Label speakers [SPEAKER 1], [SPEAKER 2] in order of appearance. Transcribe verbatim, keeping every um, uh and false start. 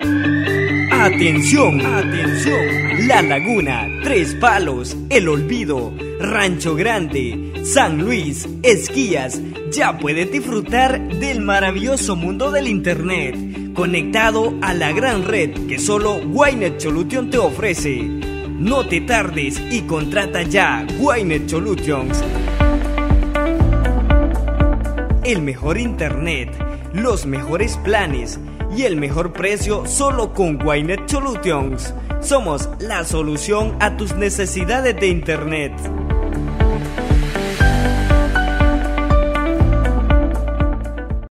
[SPEAKER 1] Atención, atención, La Laguna, Tres Palos, El Olvido, Rancho Grande, San Luis, Esquías, ya puedes disfrutar del maravilloso mundo del internet, conectado a la gran red que solo Wynet Solutions te ofrece. No te tardes y contrata ya Wynet Solutions. El mejor internet, los mejores planes y el mejor precio solo con Wynet Solutions. Somos la solución a tus necesidades de internet.